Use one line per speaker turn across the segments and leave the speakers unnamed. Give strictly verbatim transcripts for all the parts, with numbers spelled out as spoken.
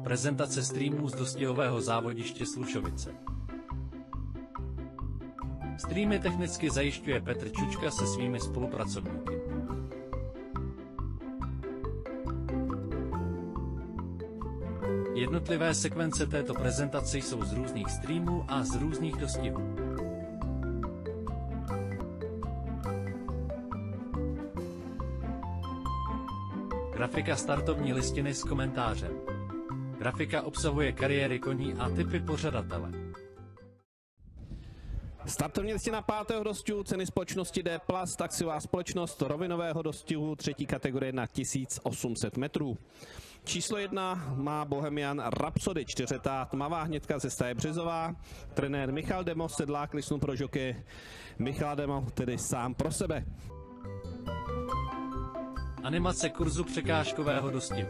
Prezentace streamů z dostihového závodiště Slušovice. Streamy technicky zajišťuje Petr Čučka se svými spolupracovníky. Jednotlivé sekvence této prezentace jsou z různých streamů a z různých dostihů. Grafika startovní listiny s komentářem. Grafika obsahuje kariéry koní a typy pořadatele.
Startovní listina pátého dostihu, ceny společnosti D plus, akciová společnost rovinového dostihu třetí kategorie na tisíc osm set metrů. Číslo jedna má Bohemian Rhapsody, čtyřetá tmavá hnědka ze stáje Březová. Trenér Michal Demo, sedlák listnu pro žoky Michal Demo, tedy sám pro sebe.
Animace kurzu překážkového dostihu.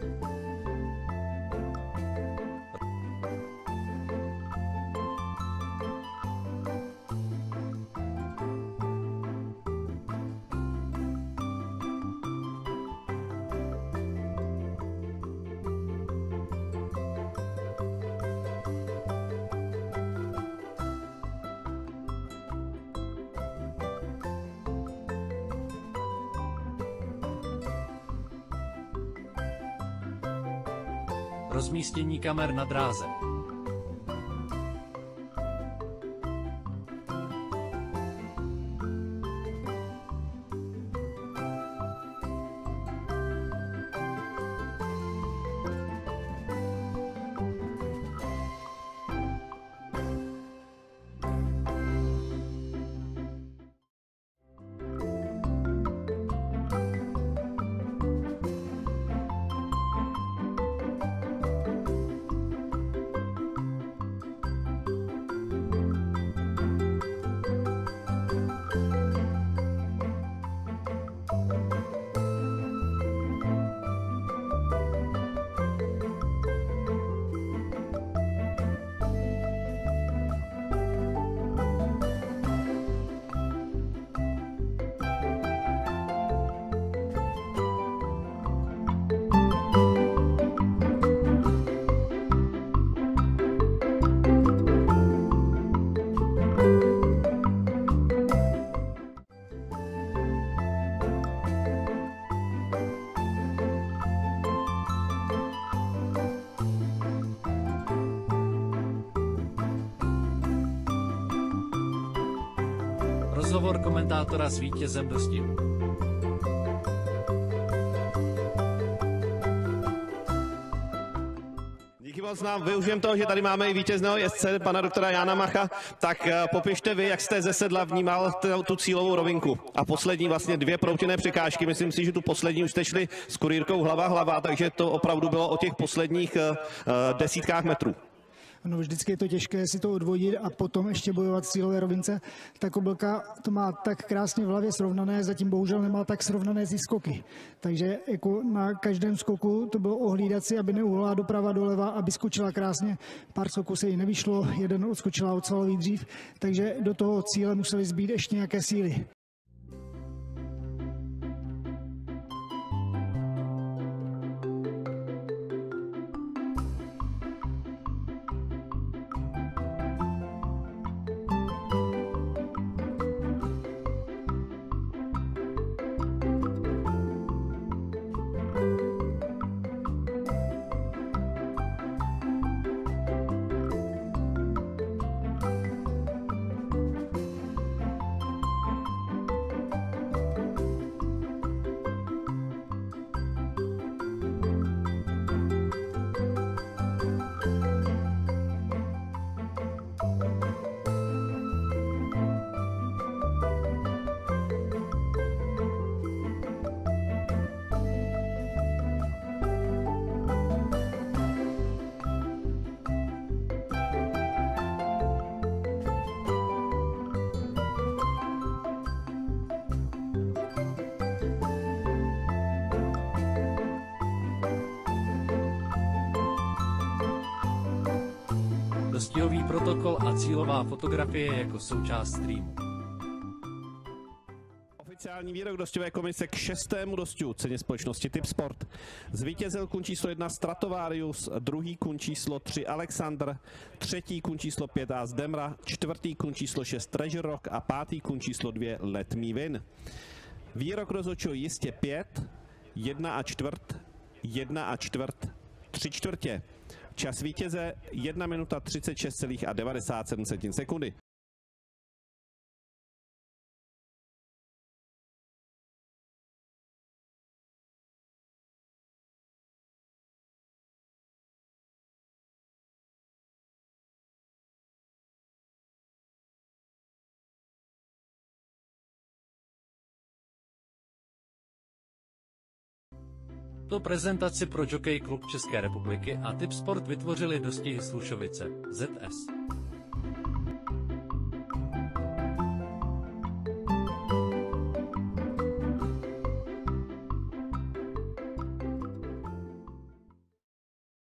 Rozmístění kamer na dráze. Rozhovor komentátora s vítězem dostihu.
Díky moc, nám využijeme toho, že tady máme i vítězného jezdce, pana doktora Jána Macha. Tak popište vy, jak jste ze sedla vnímal tu cílovou rovinku. A poslední vlastně dvě proutěné překážky. Myslím si, že tu poslední už jste šli s kurýrkou hlava hlava, takže to opravdu bylo o těch posledních desítkách metrů.
No, vždycky je to těžké si to odvodit a potom ještě bojovat v cílové rovince. Ta Kobylka to má tak krásně v hlavě srovnané, zatím bohužel nemá tak srovnané ty skoky. Takže jako na každém skoku to bylo ohlídat si, aby neuhla doprava doleva, aby skočila krásně. Pár skoků se jí nevyšlo, jeden odskočila od svalový dřív, takže do toho cíle museli zbýt ještě nějaké síly.
Dostihový protokol a cílová fotografie jako součást streamu.
Oficiální výrok dostiové komise k šestému dostu ceně společnosti Tip Sport. Zvítězil kun číslo jedna Stratovarius, druhý kun číslo tři Alexander, třetí kun číslo pět As Demra, čtvrtý kun číslo šest Treasure Rock a pátý kun číslo dvě Let Me Win. Výrok rozhodčího jistě pět, jedna a čtvrt, jedna a čtvrt, tři čtvrtě. Čas vítěze jedna minuta třicet šest celých devadesát sedm sekundy.
To prezentaci pro Jockey klub České republiky a Tip Sport vytvořili dostihy Slušovice Z S.